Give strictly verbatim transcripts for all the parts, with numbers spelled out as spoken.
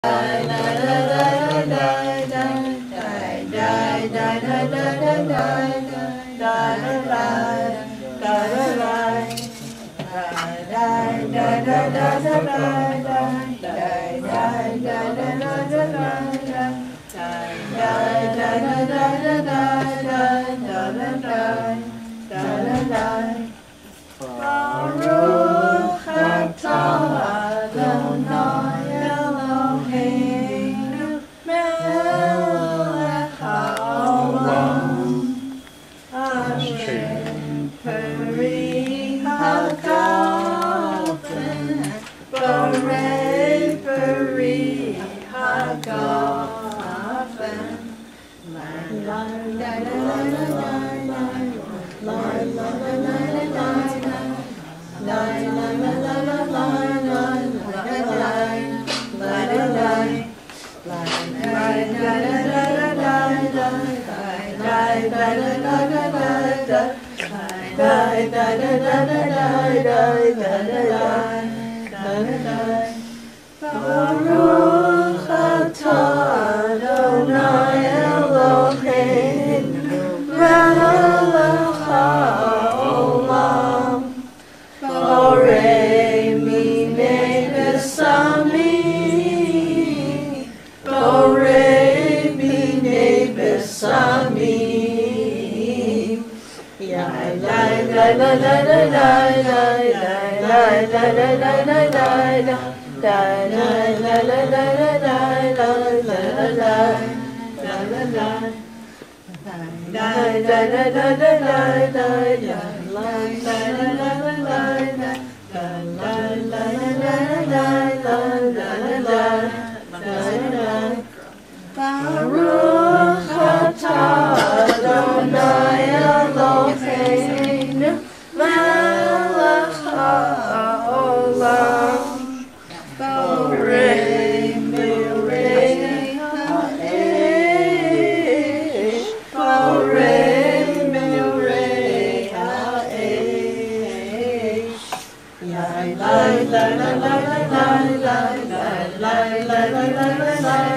Baruch atah Adonai Eloheinu melech haolam asher peri hagafen borei peri hagafen Baruch atah Adonai Eloheinu melech haolam borei minei besamim borei minei besamim yai lai lai lai lai lai lai lai lai lai lai lai lai lai Baruch atah Adonai Eloheinu melech haolam borei mirei ha'esh borei mirei ha'esh yai lai lai lai lai lai lai lai lai lai lai lai lai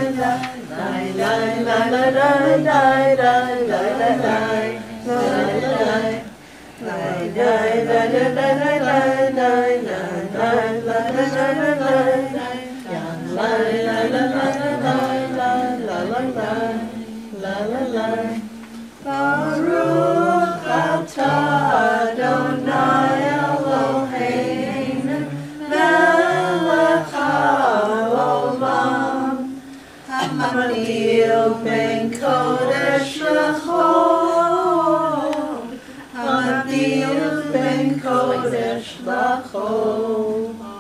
Baruch atah Adonai Eloheinu melech haolam Hamabdil ben kodesh lachol Hamabdil ben kodesh lachol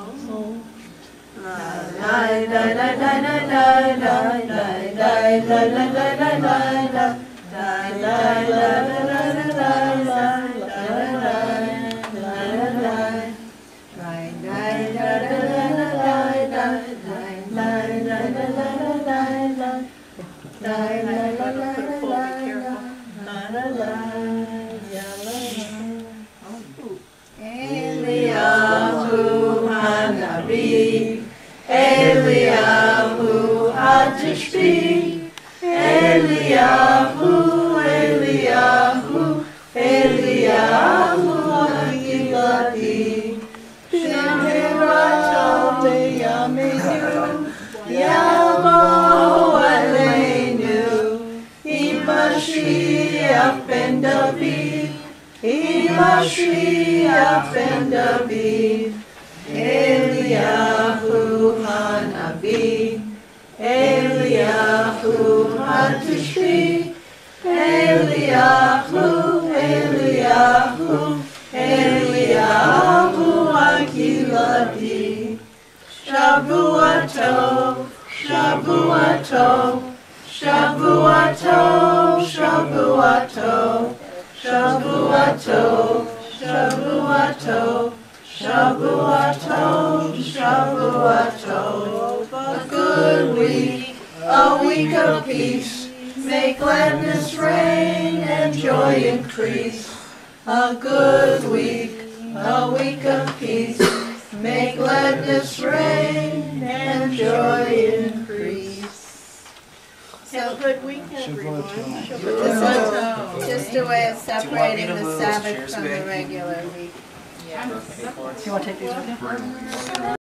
Lai lai lai lai lai lai lai lai lai lai lai lai lai Eliyahu Hanavi, Eliyahu Hatishbi, Eliyahu, Eliyahu, Eliyahu Hagiladi, Shemirato Beyaminu, Yamo Aleinu, Imashiach ben David, Imashiach ben David, Eliyahu Hanavi, Eliyahu Hatishbi, Eliyahu, Eliyahu, Eliyahu Hagiladi, Shavuatov, Shavuatov, Shavuatov, Shavuatov, Shavuatov, Shavuatov, Shavuatov, Shavuatov, a good week, a week of peace, make gladness reign and joy increase. A good week, a week of peace, make gladness reign and joy increase. good week, everyone. Shabbat Just a way of separating the Sabbath from the regular week. You want to take these with you?